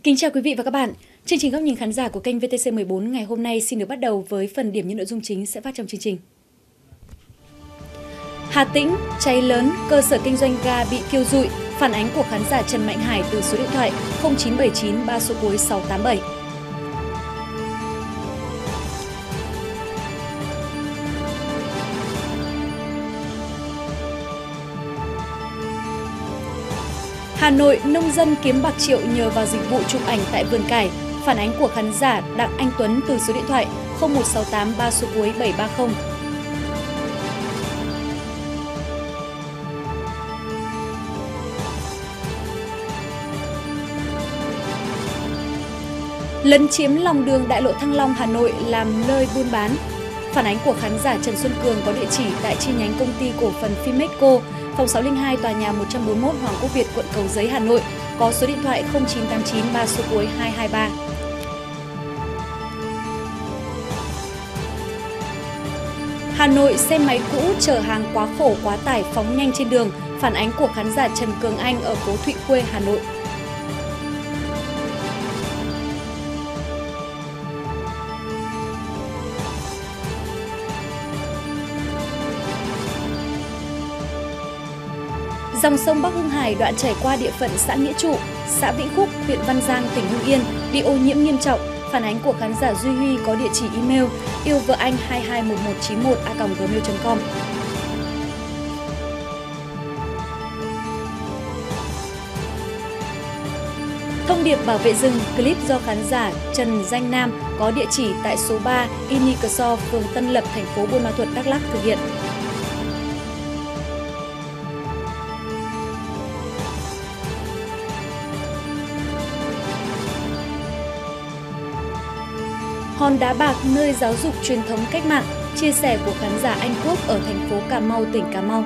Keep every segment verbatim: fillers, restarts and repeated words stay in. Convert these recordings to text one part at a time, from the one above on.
Kính chào quý vị và các bạn. Chương trình Góc nhìn khán giả của kênh vê tê xê mười bốn ngày hôm nay xin được bắt đầu với phần điểm những nội dung chính sẽ phát trong chương trình. Hà Tĩnh, cháy lớn, cơ sở kinh doanh ga bị thiêu rụi, phản ánh của khán giả Trần Mạnh Hải từ số điện thoại không chín bảy chín ba số cuối sáu tám bảy. Hà Nội, nông dân kiếm bạc triệu nhờ vào dịch vụ chụp ảnh tại vườn cải, phản ánh của khán giả Đặng Anh Tuấn từ số điện thoại không một sáu tám ba số cuối bảy ba không. Lấn chiếm lòng đường đại lộ Thăng Long, Hà Nội làm nơi buôn bán. Phản ánh của khán giả Trần Xuân Cường có địa chỉ tại chi nhánh công ty cổ phần Fimeco, phòng sáu không hai, tòa nhà một trăm bốn mươi mốt Hoàng Quốc Việt, quận Cầu Giấy, Hà Nội, có số điện thoại không chín tám chín ba số cuối hai hai ba. Hà Nội, xe máy cũ chở hàng quá khổ quá tải phóng nhanh trên đường, phản ánh của khán giả Trần Cường Anh ở phố Thụy Khuê, Hà Nội. Dòng sông Bắc Hưng Hải đoạn chảy qua địa phận xã Nghĩa Trụ, xã Vĩnh Phúc, huyện Văn Giang, tỉnh Hưng Yên bị ô nhiễm nghiêm trọng. Phản ánh của khán giả Duy Huy có địa chỉ email yêu vợ anh hai hai một một chín một a còng gmail chấm com. Thông điệp bảo vệ rừng, clip do khán giả Trần Danh Nam có địa chỉ tại số ba Inikso, phường Tân Lập, thành phố Buôn Ma Thuột, Đắk Lắk thực hiện. Hòn đá bạc, nơi giáo dục truyền thống cách mạng, chia sẻ của khán giả Anh Quốc ở thành phố Cà Mau, tỉnh Cà Mau.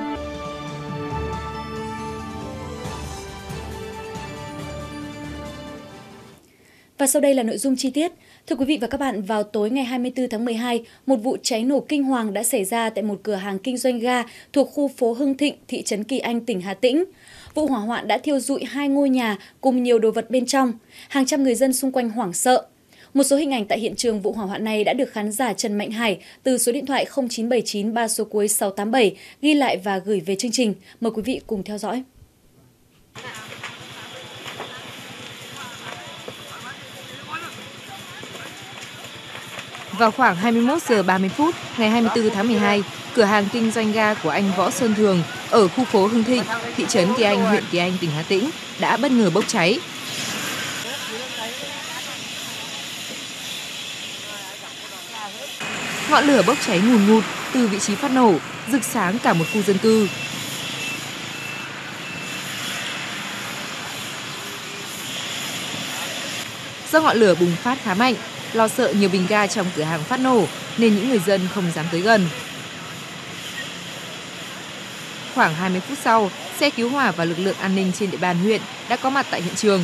Và sau đây là nội dung chi tiết. Thưa quý vị và các bạn, vào tối ngày hai mươi tư tháng mười hai, một vụ cháy nổ kinh hoàng đã xảy ra tại một cửa hàng kinh doanh ga thuộc khu phố Hưng Thịnh, thị trấn Kỳ Anh, tỉnh Hà Tĩnh. Vụ hỏa hoạn đã thiêu rụi hai ngôi nhà cùng nhiều đồ vật bên trong. Hàng trăm người dân xung quanh hoảng sợ. Một số hình ảnh tại hiện trường vụ hỏa hoạn này đã được khán giả Trần Mạnh Hải từ số điện thoại không chín bảy chín ba số cuối sáu tám bảy ghi lại và gửi về chương trình. Mời quý vị cùng theo dõi. Vào khoảng hai mươi mốt giờ ba mươi phút ngày hai mươi tư tháng mười hai, cửa hàng kinh doanh ga của anh Võ Sơn Thường ở khu phố Hưng Thịnh, thị trấn Kỳ Anh, huyện Kỳ Anh, tỉnh Hà Tĩnh đã bất ngờ bốc cháy. Ngọn lửa bốc cháy ngùn ngụt từ vị trí phát nổ, rực sáng cả một khu dân cư. Do ngọn lửa bùng phát khá mạnh, lo sợ nhiều bình ga trong cửa hàng phát nổ nên những người dân không dám tới gần. Khoảng hai mươi phút sau, xe cứu hỏa và lực lượng an ninh trên địa bàn huyện đã có mặt tại hiện trường.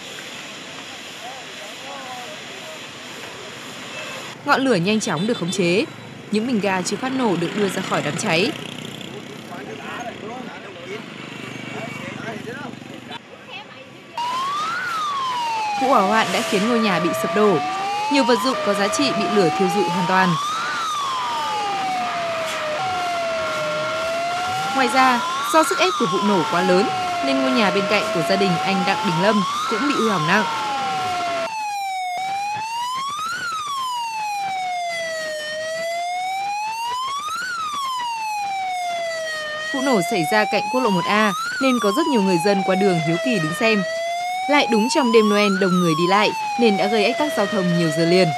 Ngọn lửa nhanh chóng được khống chế, những bình ga chưa phát nổ được đưa ra khỏi đám cháy. Vụ hỏa hoạn đã khiến ngôi nhà bị sập đổ, nhiều vật dụng có giá trị bị lửa thiêu rụi hoàn toàn. Ngoài ra, do sức ép của vụ nổ quá lớn nên ngôi nhà bên cạnh của gia đình anh Đặng Đình Lâm cũng bị hư hỏng nặng. Vụ nổ xảy ra cạnh quốc lộ một A nên có rất nhiều người dân qua đường hiếu kỳ đứng xem. Lại đúng trong đêm Noel đông người đi lại nên đã gây ách tắc giao thông nhiều giờ liền.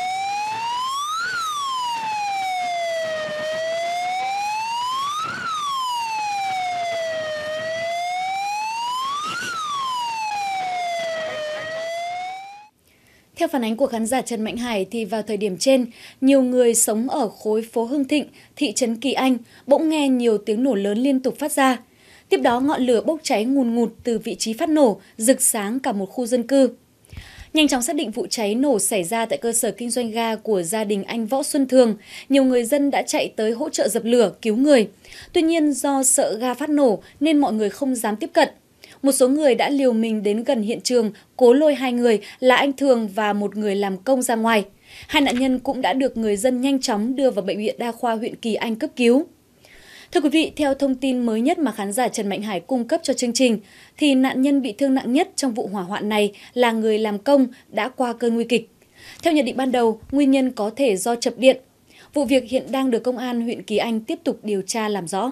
Theo phản ánh của khán giả Trần Mạnh Hải thì vào thời điểm trên, nhiều người sống ở khối phố Hưng Thịnh, thị trấn Kỳ Anh bỗng nghe nhiều tiếng nổ lớn liên tục phát ra. Tiếp đó ngọn lửa bốc cháy ngùn ngụt từ vị trí phát nổ, rực sáng cả một khu dân cư. Nhanh chóng xác định vụ cháy nổ xảy ra tại cơ sở kinh doanh ga của gia đình anh Võ Xuân Thường, nhiều người dân đã chạy tới hỗ trợ dập lửa, cứu người. Tuy nhiên do sợ ga phát nổ nên mọi người không dám tiếp cận. Một số người đã liều mình đến gần hiện trường, cố lôi hai người là anh Thường và một người làm công ra ngoài. Hai nạn nhân cũng đã được người dân nhanh chóng đưa vào Bệnh viện Đa khoa huyện Kỳ Anh cấp cứu. Thưa quý vị, theo thông tin mới nhất mà khán giả Trần Mạnh Hải cung cấp cho chương trình, thì nạn nhân bị thương nặng nhất trong vụ hỏa hoạn này là người làm công đã qua cơn nguy kịch. Theo nhận định ban đầu, nguyên nhân có thể do chập điện. Vụ việc hiện đang được Công an huyện Kỳ Anh tiếp tục điều tra làm rõ.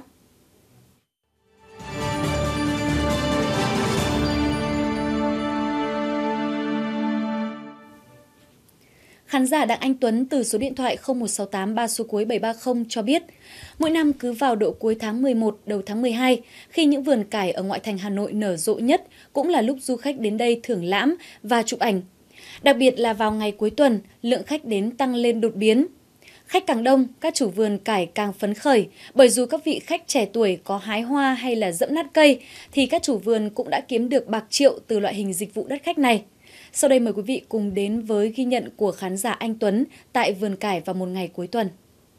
Khán giả Đặng Anh Tuấn từ số điện thoại không một sáu tám ba số cuối bảy ba không cho biết, mỗi năm cứ vào độ cuối tháng mười một, đầu tháng mười hai, khi những vườn cải ở ngoại thành Hà Nội nở rộ nhất, cũng là lúc du khách đến đây thưởng lãm và chụp ảnh. Đặc biệt là vào ngày cuối tuần, lượng khách đến tăng lên đột biến. Khách càng đông, các chủ vườn cải càng phấn khởi, bởi dù các vị khách trẻ tuổi có hái hoa hay là dẫm nát cây, thì các chủ vườn cũng đã kiếm được bạc triệu từ loại hình dịch vụ đắt khách này. Sau đây mời quý vị cùng đến với ghi nhận của khán giả Anh Tuấn tại vườn cải vào một ngày cuối tuần.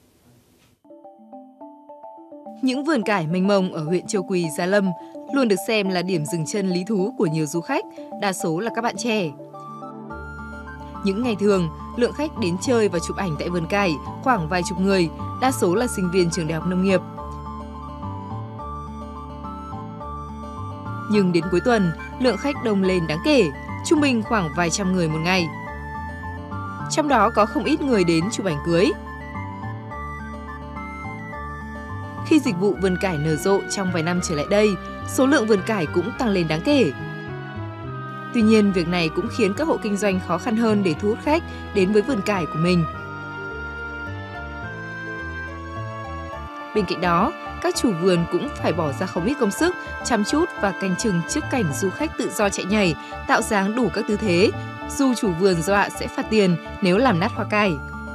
Những vườn cải mênh mông ở huyện Châu Quỳ, Gia Lâm luôn được xem là điểm dừng chân lý thú của nhiều du khách, đa số là các bạn trẻ. Những ngày thường, lượng khách đến chơi và chụp ảnh tại vườn cải khoảng vài chục người, đa số là sinh viên trường Đại học Nông nghiệp. Nhưng đến cuối tuần, lượng khách đông lên đáng kể, trung bình khoảng vài trăm người một ngày. Trong đó có không ít người đến chụp ảnh cưới. Khi dịch vụ vườn cải nở rộ trong vài năm trở lại đây, số lượng vườn cải cũng tăng lên đáng kể. Tuy nhiên, việc này cũng khiến các hộ kinh doanh khó khăn hơn để thu hút khách đến với vườn cải của mình. Bên cạnh đó, các chủ vườn cũng phải bỏ ra không ít công sức, chăm chút và canh chừng trước cảnh du khách tự do chạy nhảy, tạo dáng đủ các tư thế, dù chủ vườn dọa sẽ phạt tiền nếu làm nát hoa cải.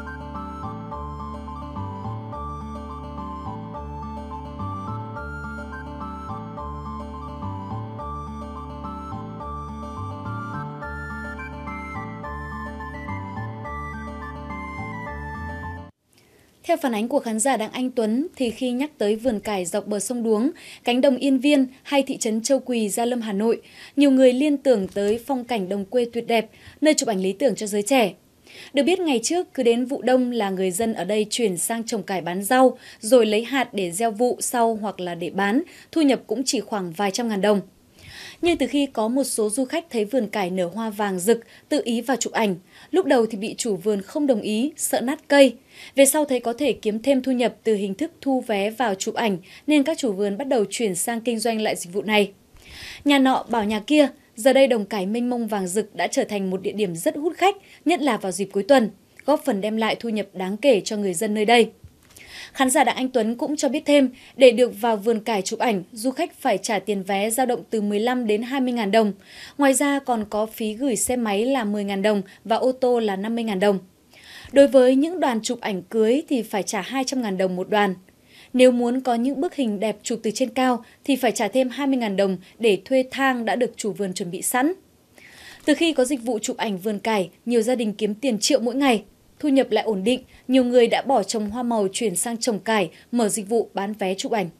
Theo phản ánh của khán giả Đặng Anh Tuấn, thì khi nhắc tới vườn cải dọc bờ sông Đuống, cánh đồng Yên Viên hay thị trấn Châu Quỳ, Gia Lâm, Hà Nội, nhiều người liên tưởng tới phong cảnh đồng quê tuyệt đẹp, nơi chụp ảnh lý tưởng cho giới trẻ. Được biết ngày trước, cứ đến vụ đông là người dân ở đây chuyển sang trồng cải bán rau, rồi lấy hạt để gieo vụ sau hoặc là để bán, thu nhập cũng chỉ khoảng vài trăm ngàn đồng. Nhưng từ khi có một số du khách thấy vườn cải nở hoa vàng rực, tự ý vào chụp ảnh, lúc đầu thì bị chủ vườn không đồng ý, sợ nát cây. Về sau thấy có thể kiếm thêm thu nhập từ hình thức thu vé vào chụp ảnh, nên các chủ vườn bắt đầu chuyển sang kinh doanh lại dịch vụ này. Nhà nọ bảo nhà kia, giờ đây đồng cải mênh mông vàng rực đã trở thành một địa điểm rất hút khách, nhất là vào dịp cuối tuần, góp phần đem lại thu nhập đáng kể cho người dân nơi đây. Khán giả Đặng Anh Tuấn cũng cho biết thêm, để được vào vườn cải chụp ảnh, du khách phải trả tiền vé dao động từ mười lăm đến hai mươi ngàn đồng. Ngoài ra còn có phí gửi xe máy là mười ngàn đồng và ô tô là năm mươi ngàn đồng. Đối với những đoàn chụp ảnh cưới thì phải trả hai trăm ngàn đồng một đoàn. Nếu muốn có những bức hình đẹp chụp từ trên cao thì phải trả thêm hai mươi ngàn đồng để thuê thang đã được chủ vườn chuẩn bị sẵn. Từ khi có dịch vụ chụp ảnh vườn cải, nhiều gia đình kiếm tiền triệu mỗi ngày. Thu nhập lại ổn định, nhiều người đã bỏ trồng hoa màu chuyển sang trồng cải, mở dịch vụ bán vé chụp ảnh.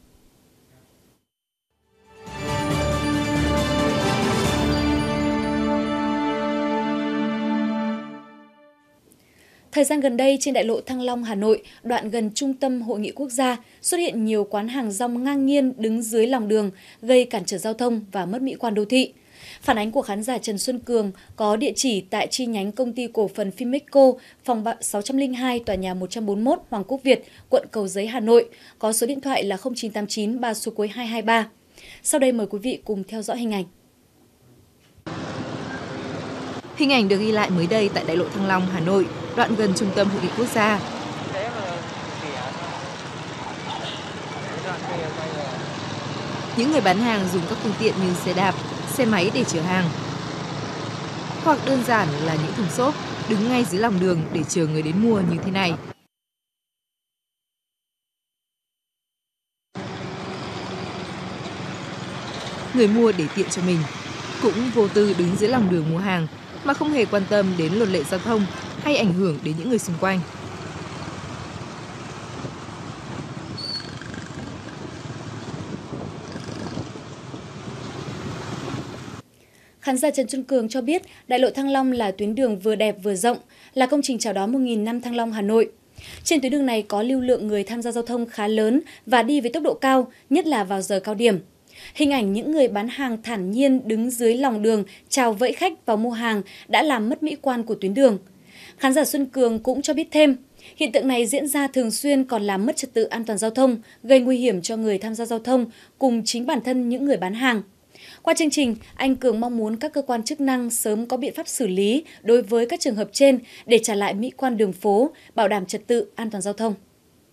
Thời gian gần đây, trên đại lộ Thăng Long, Hà Nội, đoạn gần Trung tâm Hội nghị Quốc gia, xuất hiện nhiều quán hàng rong ngang nhiên đứng dưới lòng đường, gây cản trở giao thông và mất mỹ quan đô thị. Phản ánh của khán giả Trần Xuân Cường có địa chỉ tại chi nhánh Công ty Cổ phần Phimexco, phòng sáu trăm lẻ hai, tòa nhà một trăm bốn mươi mốt Hoàng Quốc Việt, quận Cầu Giấy, Hà Nội, có số điện thoại là không chín tám chín ba số cuối hai hai ba. Sau đây mời quý vị cùng theo dõi hình ảnh. Hình ảnh được ghi lại mới đây tại đại lộ Thăng Long, Hà Nội, đoạn gần Trung tâm Hội nghị Quốc gia. Những người bán hàng dùng các phương tiện như xe đạp, xe máy để chở hàng. Hoặc đơn giản là những thùng xốp đứng ngay dưới lòng đường để chờ người đến mua như thế này. Người mua để tiện cho mình cũng vô tư đứng dưới lòng đường mua hàng mà không hề quan tâm đến luật lệ giao thông hay ảnh hưởng đến những người xung quanh. Khán giả Trần Xuân Cường cho biết đại lộ Thăng Long là tuyến đường vừa đẹp vừa rộng, là công trình chào đón một nghìn năm Thăng Long Hà Nội. Trên tuyến đường này có lưu lượng người tham gia giao thông khá lớn và đi với tốc độ cao, nhất là vào giờ cao điểm. Hình ảnh những người bán hàng thản nhiên đứng dưới lòng đường chào vẫy khách vào mua hàng đã làm mất mỹ quan của tuyến đường. Khán giả Xuân Cường cũng cho biết thêm, hiện tượng này diễn ra thường xuyên còn làm mất trật tự an toàn giao thông, gây nguy hiểm cho người tham gia giao thông cùng chính bản thân những người bán hàng. Qua chương trình, anh Cường mong muốn các cơ quan chức năng sớm có biện pháp xử lý đối với các trường hợp trên để trả lại mỹ quan đường phố, bảo đảm trật tự an toàn giao thông.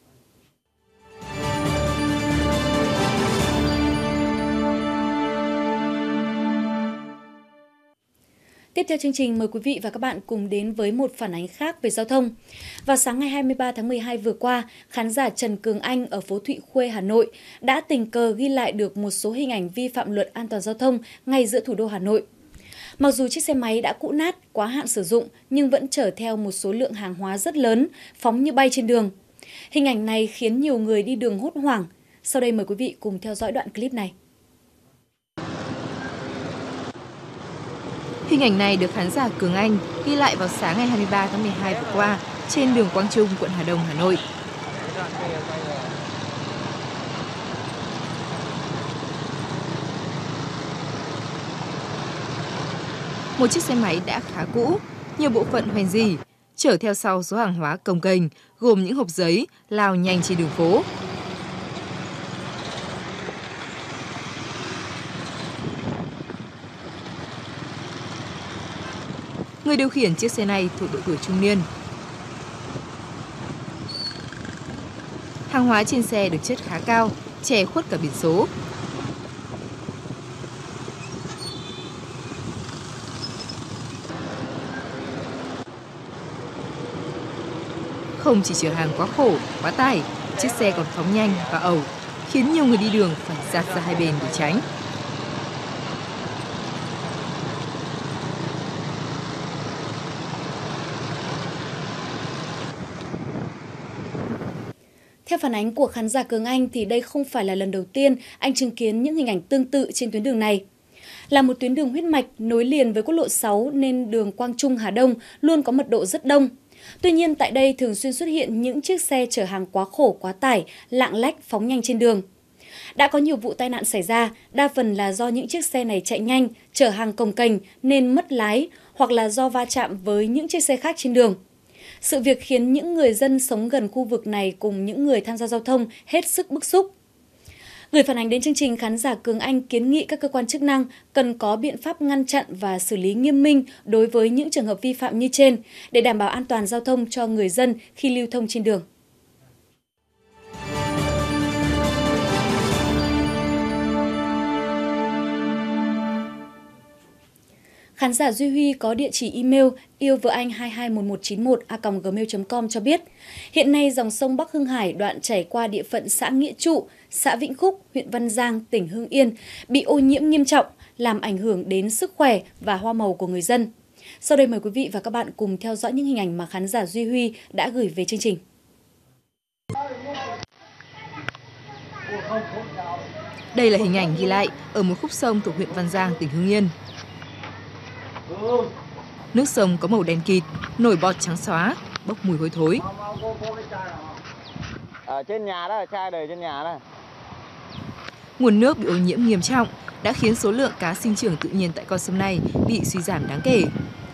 Tiếp theo chương trình, mời quý vị và các bạn cùng đến với một phản ánh khác về giao thông. Vào sáng ngày hai mươi ba tháng mười hai vừa qua, khán giả Trần Cường Anh ở phố Thụy Khuê, Hà Nội đã tình cờ ghi lại được một số hình ảnh vi phạm luật an toàn giao thông ngay giữa thủ đô Hà Nội. Mặc dù chiếc xe máy đã cũ nát, quá hạn sử dụng nhưng vẫn chở theo một số lượng hàng hóa rất lớn, phóng như bay trên đường. Hình ảnh này khiến nhiều người đi đường hốt hoảng. Sau đây mời quý vị cùng theo dõi đoạn clip này. Hình ảnh này được khán giả Cường Anh ghi lại vào sáng ngày hai mươi ba tháng mười hai vừa qua trên đường Quang Trung, quận Hà Đông, Hà Nội. Một chiếc xe máy đã khá cũ, nhiều bộ phận hoen rỉ, chở theo sau số hàng hóa cồng kềnh gồm những hộp giấy lao nhanh trên đường phố. Người điều khiển chiếc xe này thuộc độ tuổi trung niên. Hàng hóa trên xe được chất khá cao, che khuất cả biển số. Không chỉ chở hàng quá khổ, quá tải, chiếc xe còn phóng nhanh và ẩu, khiến nhiều người đi đường phải dạt ra hai bên để tránh. Theo phản ánh của khán giả Cường Anh thì đây không phải là lần đầu tiên anh chứng kiến những hình ảnh tương tự trên tuyến đường này. Là một tuyến đường huyết mạch nối liền với quốc lộ sáu nên đường Quang Trung Hà Đông luôn có mật độ rất đông. Tuy nhiên tại đây thường xuyên xuất hiện những chiếc xe chở hàng quá khổ quá tải, lạng lách phóng nhanh trên đường. Đã có nhiều vụ tai nạn xảy ra, đa phần là do những chiếc xe này chạy nhanh, chở hàng cồng kềnh nên mất lái hoặc là do va chạm với những chiếc xe khác trên đường. Sự việc khiến những người dân sống gần khu vực này cùng những người tham gia giao thông hết sức bức xúc. Gửi phản ánh đến chương trình, khán giả Cường Anh kiến nghị các cơ quan chức năng cần có biện pháp ngăn chặn và xử lý nghiêm minh đối với những trường hợp vi phạm như trên để đảm bảo an toàn giao thông cho người dân khi lưu thông trên đường. Khán giả Duy Huy có địa chỉ email yêu vợ anh hai hai một một chín một a còng gmail chấm com cho biết, hiện nay dòng sông Bắc Hưng Hải đoạn chảy qua địa phận xã Nghĩa Trụ, xã Vĩnh Khúc, huyện Văn Giang, tỉnh Hưng Yên bị ô nhiễm nghiêm trọng, làm ảnh hưởng đến sức khỏe và hoa màu của người dân. Sau đây mời quý vị và các bạn cùng theo dõi những hình ảnh mà khán giả Duy Huy đã gửi về chương trình. Đây là hình ảnh ghi lại ở một khúc sông thuộc huyện Văn Giang, tỉnh Hưng Yên. Nước sông có màu đen kịt, nổi bọt trắng xóa, bốc mùi hôi thối. Ở trên nhà đó, chai đầy trên nhà đó. Nguồn nước bị ô nhiễm nghiêm trọng đã khiến số lượng cá sinh trưởng tự nhiên tại con sông này bị suy giảm đáng kể.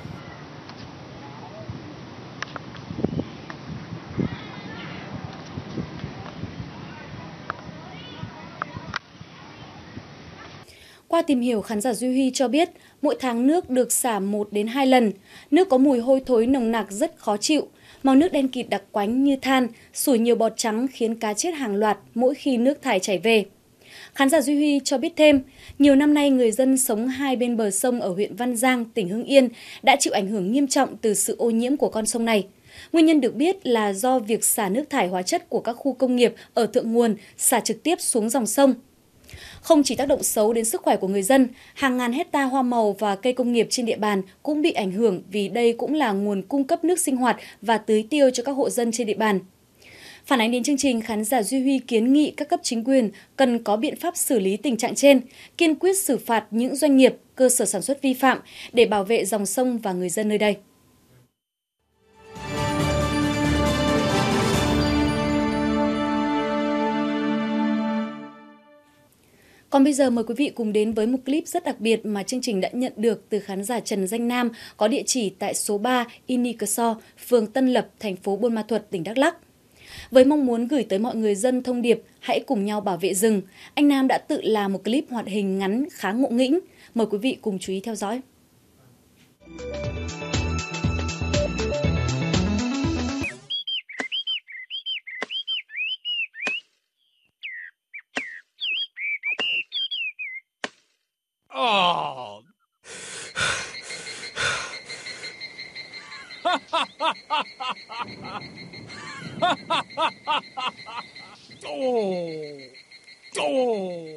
Qua tìm hiểu, khán giả Duy Huy cho biết, mỗi tháng nước được xả một đến hai lần. Nước có mùi hôi thối nồng nặc rất khó chịu. Màu nước đen kịt đặc quánh như than, sủi nhiều bọt trắng khiến cá chết hàng loạt mỗi khi nước thải chảy về. Khán giả Duy Huy cho biết thêm, nhiều năm nay người dân sống hai bên bờ sông ở huyện Văn Giang, tỉnh Hưng Yên đã chịu ảnh hưởng nghiêm trọng từ sự ô nhiễm của con sông này. Nguyên nhân được biết là do việc xả nước thải hóa chất của các khu công nghiệp ở thượng nguồn xả trực tiếp xuống dòng sông. Không chỉ tác động xấu đến sức khỏe của người dân, hàng ngàn hecta hoa màu và cây công nghiệp trên địa bàn cũng bị ảnh hưởng vì đây cũng là nguồn cung cấp nước sinh hoạt và tưới tiêu cho các hộ dân trên địa bàn. Phản ánh đến chương trình, khán giả Duy Huy kiến nghị các cấp chính quyền cần có biện pháp xử lý tình trạng trên, kiên quyết xử phạt những doanh nghiệp, cơ sở sản xuất vi phạm để bảo vệ dòng sông và người dân nơi đây. Còn bây giờ mời quý vị cùng đến với một clip rất đặc biệt mà chương trình đã nhận được từ khán giả Trần Danh Nam có địa chỉ tại số ba Ini Cơ So, phường Tân Lập, thành phố Buôn Ma Thuột, tỉnh Đắk Lắk. Với mong muốn gửi tới mọi người dân thông điệp hãy cùng nhau bảo vệ rừng, anh Nam đã tự làm một clip hoạt hình ngắn khá ngộ nghĩnh. Mời quý vị cùng chú ý theo dõi. Oh. Oh. Oh.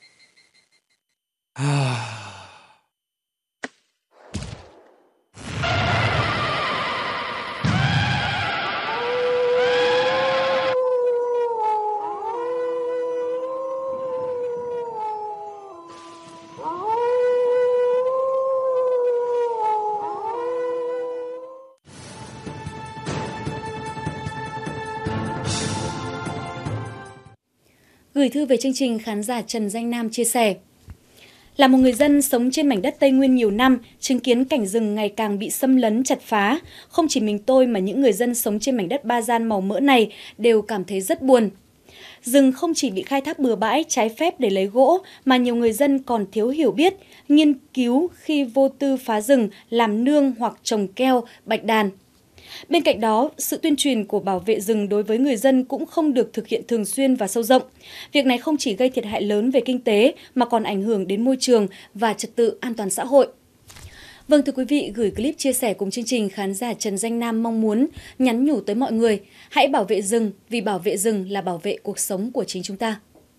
Gửi thư về chương trình, khán giả Trần Danh Nam chia sẻ: Là một người dân sống trên mảnh đất Tây Nguyên nhiều năm, chứng kiến cảnh rừng ngày càng bị xâm lấn chặt phá, không chỉ mình tôi mà những người dân sống trên mảnh đất Ba Gian màu mỡ này đều cảm thấy rất buồn. Rừng không chỉ bị khai thác bừa bãi, trái phép để lấy gỗ, mà nhiều người dân còn thiếu hiểu biết, nghiên cứu khi vô tư phá rừng làm nương hoặc trồng keo, bạch đàn. Bên cạnh đó, sự tuyên truyền của bảo vệ rừng đối với người dân cũng không được thực hiện thường xuyên và sâu rộng. Việc này không chỉ gây thiệt hại lớn về kinh tế mà còn ảnh hưởng đến môi trường và trật tự an toàn xã hội. Vâng, thưa quý vị, gửi clip chia sẻ cùng chương trình, khán giả Trần Danh Nam mong muốn nhắn nhủ tới mọi người hãy bảo vệ rừng, vì bảo vệ rừng là bảo vệ cuộc sống của chính chúng ta.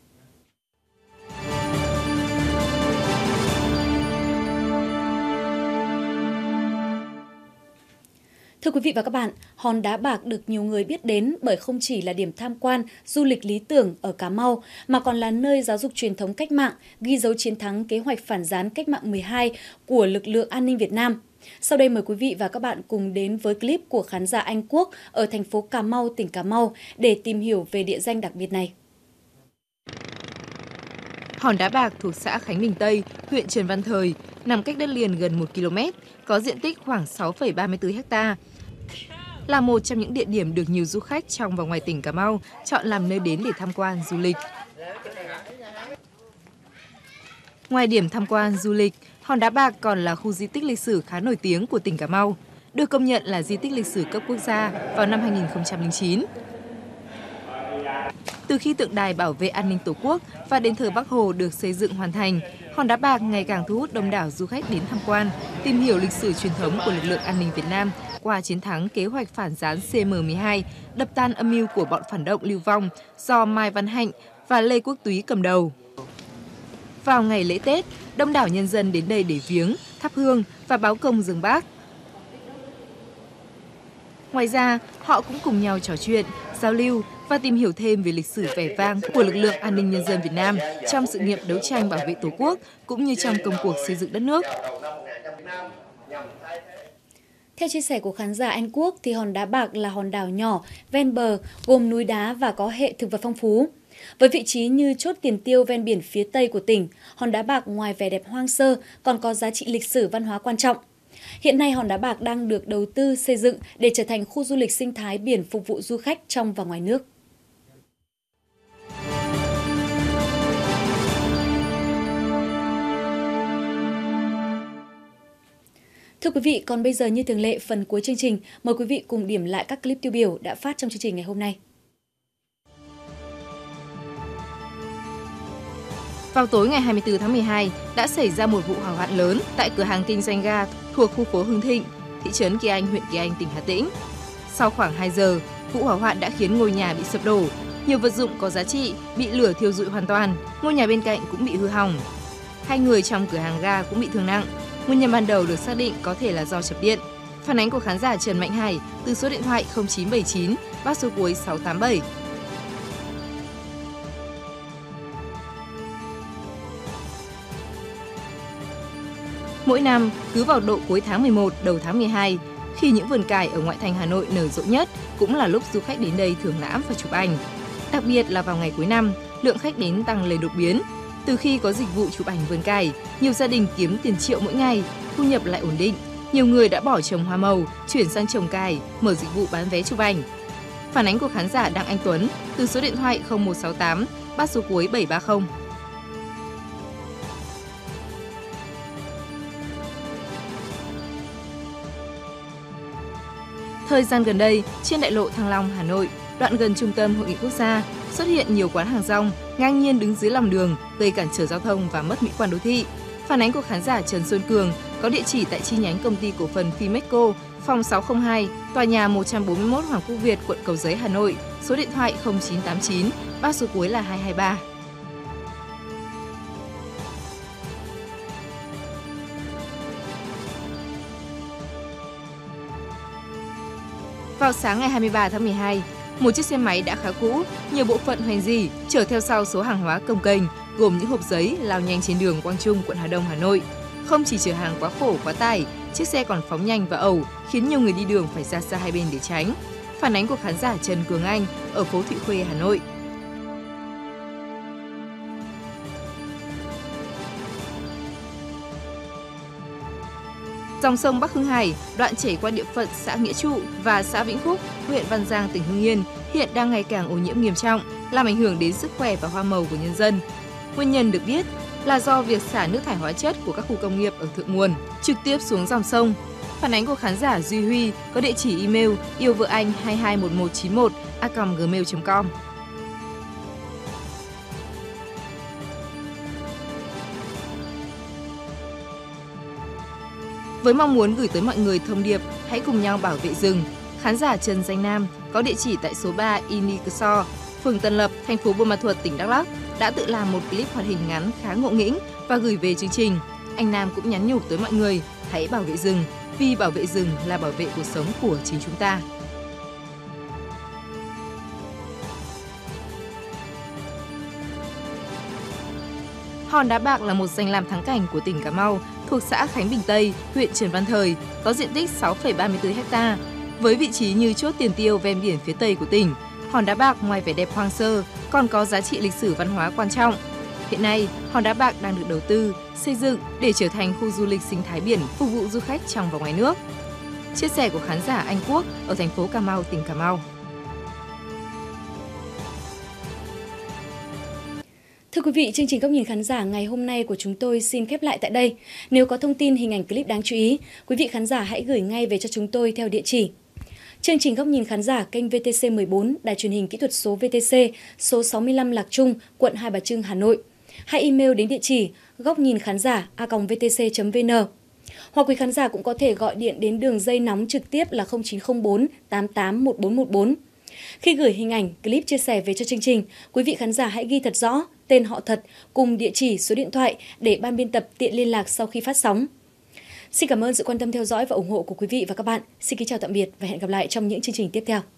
Thưa quý vị và các bạn, Hòn Đá Bạc được nhiều người biết đến bởi không chỉ là điểm tham quan, du lịch lý tưởng ở Cà Mau, mà còn là nơi giáo dục truyền thống cách mạng, ghi dấu chiến thắng kế hoạch phản gián cách mạng mười hai của lực lượng an ninh Việt Nam. Sau đây mời quý vị và các bạn cùng đến với clip của khán giả Anh Quốc ở thành phố Cà Mau, tỉnh Cà Mau để tìm hiểu về địa danh đặc biệt này. Hòn Đá Bạc thuộc xã Khánh Bình Tây, huyện Trần Văn Thời, nằm cách đất liền gần một ki lô mét, có diện tích khoảng sáu phẩy ba mươi tư héc ta. Là một trong những địa điểm được nhiều du khách trong và ngoài tỉnh Cà Mau chọn làm nơi đến để tham quan du lịch. Ngoài điểm tham quan du lịch, Hòn Đá Bạc còn là khu di tích lịch sử khá nổi tiếng của tỉnh Cà Mau, được công nhận là di tích lịch sử cấp quốc gia vào năm hai nghìn không trăm lẻ chín. Từ khi tượng đài bảo vệ an ninh Tổ quốc và đền thờ Bác Hồ được xây dựng hoàn thành, Hòn Đá Bạc ngày càng thu hút đông đảo du khách đến tham quan, tìm hiểu lịch sử truyền thống của lực lượng an ninh Việt Nam qua chiến thắng kế hoạch phản gián C M mười hai, đập tan âm mưu của bọn phản động lưu vong do Mai Văn Hạnh và Lê Quốc Túy cầm đầu. Vào ngày lễ Tết, đông đảo nhân dân đến đây để viếng, thắp hương và báo công dâng Bác. Ngoài ra, họ cũng cùng nhau trò chuyện, giao lưu và tìm hiểu thêm về lịch sử vẻ vang của lực lượng an ninh nhân dân Việt Nam trong sự nghiệp đấu tranh bảo vệ Tổ quốc cũng như trong công cuộc xây dựng đất nước. Theo chia sẻ của khán giả Anh Quốc, thì Hòn Đá Bạc là hòn đảo nhỏ, ven bờ, gồm núi đá và có hệ thực vật phong phú. Với vị trí như chốt tiền tiêu ven biển phía Tây của tỉnh, Hòn Đá Bạc ngoài vẻ đẹp hoang sơ còn có giá trị lịch sử văn hóa quan trọng. Hiện nay, Hòn Đá Bạc đang được đầu tư xây dựng để trở thành khu du lịch sinh thái biển phục vụ du khách trong và ngoài nước. Thưa quý vị, còn bây giờ như thường lệ, phần cuối chương trình, mời quý vị cùng điểm lại các clip tiêu biểu đã phát trong chương trình ngày hôm nay. Vào tối ngày hai mươi tư tháng mười hai, đã xảy ra một vụ hỏa hoạn lớn tại cửa hàng kinh doanh ga thuộc khu phố Hưng Thịnh, thị trấn Kỳ Anh, huyện Kỳ Anh, tỉnh Hà Tĩnh. Sau khoảng hai giờ, vụ hỏa hoạn đã khiến ngôi nhà bị sập đổ, nhiều vật dụng có giá trị bị lửa thiêu rụi hoàn toàn, ngôi nhà bên cạnh cũng bị hư hỏng. Hai người trong cửa hàng ga cũng bị thương nặng. Nguyên nhân ban đầu được xác định có thể là do chập điện. Phản ánh của khán giả Trần Mạnh Hải từ số điện thoại không chín bảy chín, bắt số cuối sáu tám bảy. Mỗi năm, cứ vào độ cuối tháng mười một, đầu tháng mười hai, khi những vườn cải ở ngoại thành Hà Nội nở rộ nhất, cũng là lúc du khách đến đây thưởng lãm và chụp ảnh. Đặc biệt là vào ngày cuối năm, lượng khách đến tăng lên đột biến. Từ khi có dịch vụ chụp ảnh vườn cải, nhiều gia đình kiếm tiền triệu mỗi ngày, thu nhập lại ổn định. Nhiều người đã bỏ trồng hoa màu, chuyển sang trồng cải, mở dịch vụ bán vé chụp ảnh. Phản ánh của khán giả Đặng Anh Tuấn từ số điện thoại không một sáu tám, bắt số cuối bảy ba không. Thời gian gần đây, trên đại lộ Thăng Long, Hà Nội, đoạn gần trung tâm Hội nghị quốc gia, xuất hiện nhiều quán hàng rong ngang nhiên đứng dưới lòng đường, gây cản trở giao thông và mất mỹ quan đô thị. Phản ánh của khán giả Trần Xuân Cường có địa chỉ tại chi nhánh công ty cổ phần Fimeco, phòng sáu không hai, tòa nhà một trăm bốn mươi mốt Hoàng Quốc Việt, quận Cầu Giấy, Hà Nội, số điện thoại không chín tám chín, ba số cuối là hai hai ba. Vào sáng ngày hai mươi ba tháng mười hai, một chiếc xe máy đã khá cũ, nhiều bộ phận hoen gỉ chở theo sau số hàng hóa cồng kềnh gồm những hộp giấy lao nhanh trên đường Quang Trung, quận Hà Đông, Hà Nội. Không chỉ chở hàng quá khổ quá tải, chiếc xe còn phóng nhanh và ẩu, khiến nhiều người đi đường phải ra xa hai bên để tránh. Phản ánh của khán giả Trần Cường Anh ở phố Thụy Khuê, Hà Nội. Dòng sông Bắc Hưng Hải, đoạn chảy qua địa phận xã Nghĩa Trụ và xã Vĩnh Phúc, huyện Văn Giang, tỉnh Hưng Yên, hiện đang ngày càng ô nhiễm nghiêm trọng, làm ảnh hưởng đến sức khỏe và hoa màu của nhân dân. Nguyên nhân được biết là do việc xả nước thải hóa chất của các khu công nghiệp ở thượng nguồn trực tiếp xuống dòng sông. Phản ánh của khán giả Duy Huy có địa chỉ email yêu vợ anh hai hai một một chín một a còng gmail chấm com. Với mong muốn gửi tới mọi người thông điệp hãy cùng nhau bảo vệ rừng, khán giả Trần Danh Nam có địa chỉ tại số ba Inikso, phường Tân Lập, thành phố Buôn Ma Thuột, tỉnh Đắk Lắk đã tự làm một clip hoạt hình ngắn khá ngộ nghĩnh và gửi về chương trình. Anh Nam cũng nhắn nhủ tới mọi người hãy bảo vệ rừng, vì bảo vệ rừng là bảo vệ cuộc sống của chính chúng ta. Hòn Đá Bạc là một danh lam thắng cảnh của tỉnh Cà Mau, thuộc xã Khánh Bình Tây, huyện Trần Văn Thời, có diện tích sáu phẩy ba mươi tư héc ta. Với vị trí như chốt tiền tiêu ven biển phía Tây của tỉnh, Hòn Đá Bạc ngoài vẻ đẹp hoang sơ còn có giá trị lịch sử văn hóa quan trọng. Hiện nay, Hòn Đá Bạc đang được đầu tư, xây dựng để trở thành khu du lịch sinh thái biển phục vụ du khách trong và ngoài nước. Chia sẻ của khán giả Anh Quốc ở thành phố Cà Mau, tỉnh Cà Mau. Thưa quý vị, chương trình Góc nhìn khán giả ngày hôm nay của chúng tôi xin khép lại tại đây. Nếu có thông tin, hình ảnh clip đáng chú ý, quý vị khán giả hãy gửi ngay về cho chúng tôi theo địa chỉ. Chương trình Góc nhìn khán giả kênh vê tê xê mười bốn, Đài truyền hình kỹ thuật số vê tê xê, số sáu mươi lăm Lạc Trung, quận Hai Bà Trưng, Hà Nội. Hãy email đến địa chỉ góc nhìn khán giả a còng vê tê xê chấm vê en. Hoặc quý khán giả cũng có thể gọi điện đến đường dây nóng trực tiếp là không chín không bốn tám tám một bốn một bốn. Khi gửi hình ảnh, clip chia sẻ về cho chương trình, quý vị khán giả hãy ghi thật rõ tên họ thật cùng địa chỉ, số điện thoại để ban biên tập tiện liên lạc sau khi phát sóng. Xin cảm ơn sự quan tâm theo dõi và ủng hộ của quý vị và các bạn. Xin kính chào tạm biệt và hẹn gặp lại trong những chương trình tiếp theo.